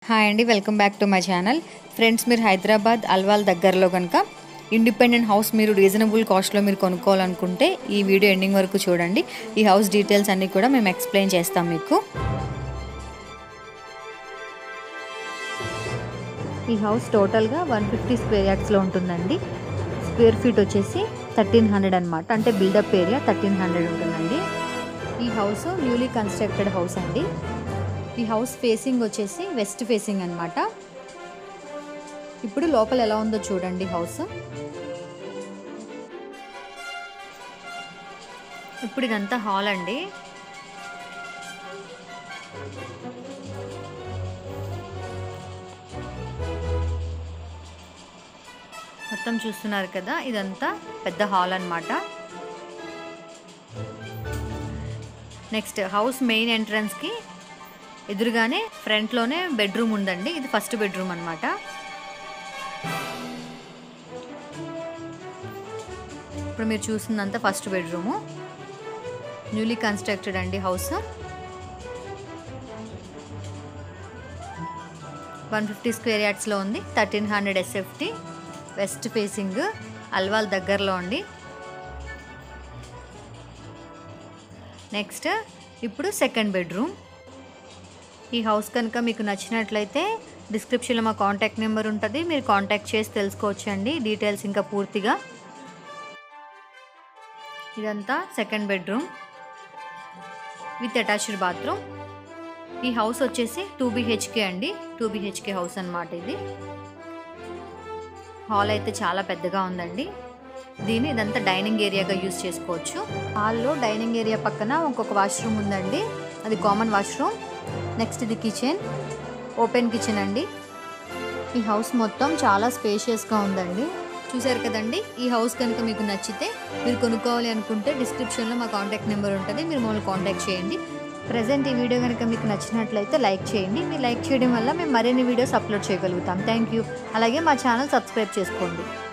Hi అండి, welcome back to my channel. Friends, మీరు హైదరాబాద్ అల్వాల్ దగ్గరలో కనుక ఇండిపెండెంట్ హౌస్ మీరు రీజనబుల్ కాస్ట్లో మీరు కొనుక్కోవాలనుకుంటే ఈ వీడియో ఎండింగ్ వరకు చూడండి. ఈ హౌస్ డీటెయిల్స్ అన్నీ కూడా మేము ఎక్స్ప్లెయిన్ చేస్తాం మీకు. ఈ హౌస్ టోటల్గా 150 స్క్వేర్ యార్డ్స్లో ఉంటుందండి. స్క్వేర్ ఫీట్ వచ్చేసి 1300 అనమాట, అంటే బిల్డప్ ఏరియా 1300 ఉంటుందండి. ఈ హౌస్ న్యూలీ కన్స్ట్రక్టెడ్ హౌస్ అండి. ఈ హౌస్ ఫేసింగ్ వచ్చేసి వెస్ట్ ఫేసింగ్ అనమాట. ఇప్పుడు లోపల ఎలా ఉందో చూడండి హౌస్. ఇప్పుడు ఇదంతా హాల్ అండి. మొత్తం చూస్తున్నారు కదా, ఇదంతా పెద్ద హాల్ అన్నమాట. నెక్స్ట్ హౌస్ మెయిన్ ఎంట్రన్స్కి ఎదురుగానే ఫ్రంట్లోనే బెడ్రూమ్ ఉందండి. ఇది ఫస్ట్ బెడ్రూమ్ అనమాట. ఇప్పుడు మీరు చూస్తుందంతా ఫస్ట్ బెడ్రూము. న్యూలీ కన్స్ట్రక్టెడ్ అండి హౌస్. 150 స్క్వేర్ యార్డ్స్లో ఉంది. 1300 SFT. వెస్ట్ ఫేసింగ్, అల్వాల్ దగ్గరలో అండి. నెక్స్ట్ ఇప్పుడు సెకండ్ బెడ్రూమ్. ఈ హౌస్ కనుక మీకు నచ్చినట్లయితే డిస్క్రిప్షన్లో మా కాంటాక్ట్ నెంబర్ ఉంటుంది, మీరు కాంటాక్ట్ చేసి తెలుసుకోవచ్చు అండి డీటెయిల్స్ ఇంకా పూర్తిగా. ఇదంతా second bedroom with attached bathroom. ఈ హౌస్ వచ్చేసి 2 BHK అండి. 2 BHK హౌస్ అన్నమాట ఇది. హాల్ అయితే చాలా పెద్దగా ఉందండి. ఇదంతా డైనింగ్ ఏరియాగా యూజ్ చేసుకోవచ్చు. హాల్లో డైనింగ్ ఏరియా పక్కన ఇంకొక వాష్రూమ్ ఉందండి, అది కామన్ వాష్రూమ్. నెక్స్ట్ ఇది కిచెన్, ఓపెన్ కిచెన్ అండి. ఈ హౌస్ మొత్తం చాలా స్పేషియస్గా ఉందండి. చూసారు కదండి. ఈ హౌస్ కనుక మీకు నచ్చితే మీరు కొనుక్కోవాలి అనుకుంటే డిస్క్రిప్షన్లో మా కాంటాక్ట్ నెంబర్ ఉంటుంది, మీరు మమ్మల్ని కాంటాక్ట్ చేయండి. ప్రజెంట్ ఈ వీడియో కనుక మీకు నచ్చినట్లయితే లైక్ చేయండి. మీరు లైక్ చేయడం వల్ల మేము మరిన్ని వీడియోస్ అప్లోడ్ చేయగలుగుతాం. Thank you. అలాగే మా ఛానల్ సబ్స్క్రైబ్ చేసుకోండి.